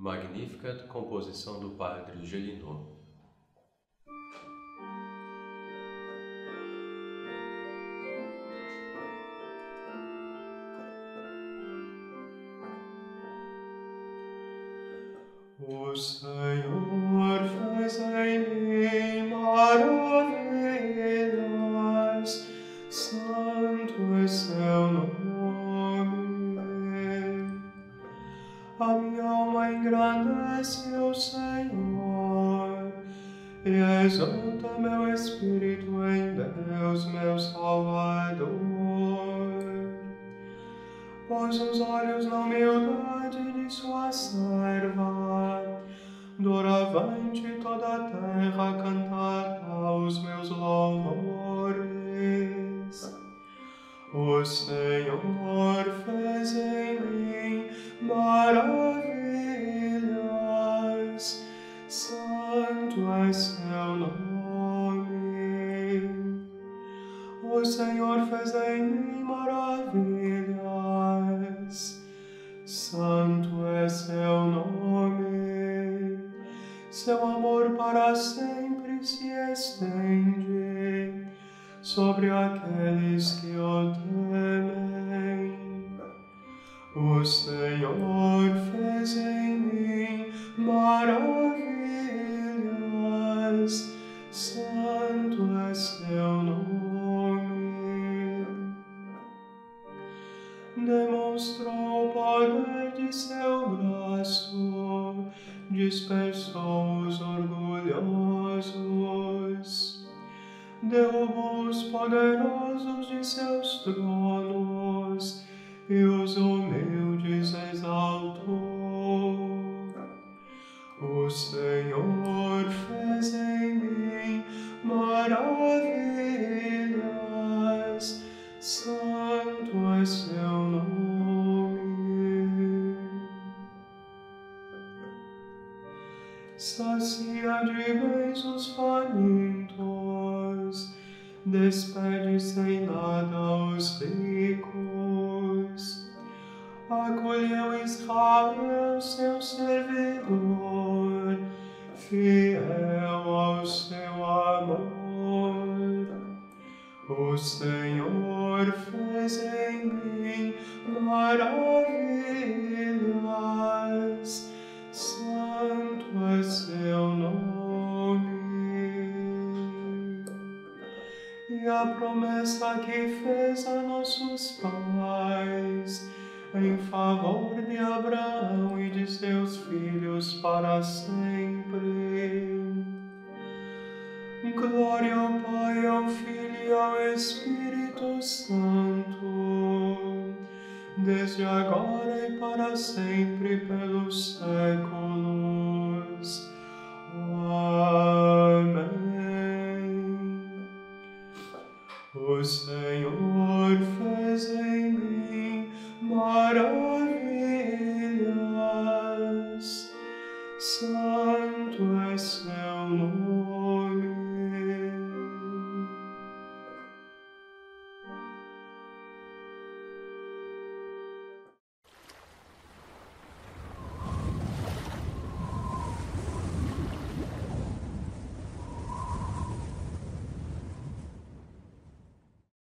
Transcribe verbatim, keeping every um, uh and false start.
Magnificat, composição do padre Gelinot. O Senhor fez em mim maravilhas, santo é seu nome. A minha alma engrandece o Senhor, e exulta meu espírito em Deus, meu Salvador. Pôs os olhos na humildade de sua serva, doravante toda a terra cantará os meus louvores. O Senhor fez em mim maravilhas, santo é seu nome. O Senhor fez em mim maravilhas, santo é seu nome. Seu amor para sempre se estende sobre aqueles que o temem. O Senhor fez em mim maravilhas, santo é seu nome. Demonstrou o poder de seu braço, dispersou os orgulhosos, derrubou os poderosos de seus tronos e os humildes exaltou. O Senhor fez em mim maravilhas, santo é seu nome. Sacia de bens os famintos, despede sem nada os ricos. Acolheu Israel, seu servidor, fiel ao seu amor. O Senhor fez em mim maravilhas, santo é seu nome. E a promessa que fez a nossos pais, em favor de Abraão e de seus filhos para sempre. Glória ao Pai, ao Filho e ao Espírito Santo, desde agora e para sempre, pelos séculos. Amém. O Senhor